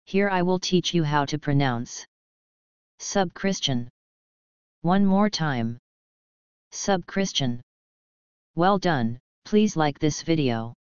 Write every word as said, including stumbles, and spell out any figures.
Here I will teach you how to pronounce sub-Christian. One more time. Sub-Christian. Well done, please like this video.